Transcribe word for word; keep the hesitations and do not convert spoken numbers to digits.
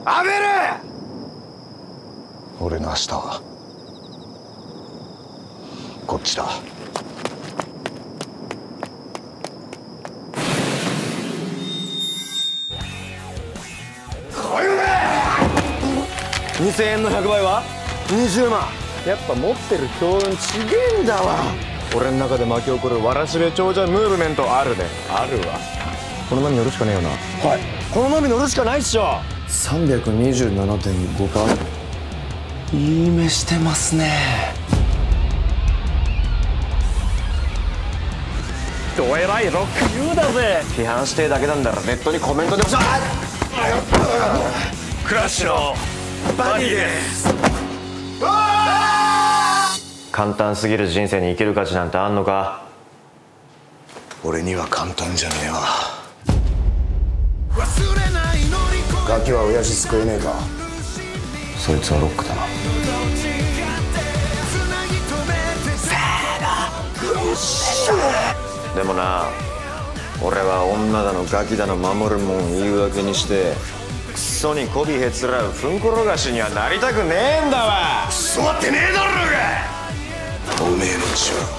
アベル。 俺の明日はこっちだ。 にせんえんのひゃくばいはにじゅうまん。やっぱ持ってる強運ちげえんだわ。俺の中で巻き起こるわらしべ長者ムーブメントあるね。あるわ。この波乗るしかねえよな。はい、この波乗るしかないっしょ。 さんびゃくにじゅうななてんごパーセント。 いい目してますね。どえらいロックユーだぜ。批判してえだけなんだらネットにコメントでもし。クラッシュのバディです。簡単すぎる人生に生きる価値なんてあんのか。 俺には簡単じゃねえわ。ガキは親父救えねえか。 そいつはロックだな。でもな、俺は女だのガキだの守るもん言い訳にしてクソにこびへつらうふんころがしにはなりたくねえんだわ。 クソってねえだろうが。おめえの血は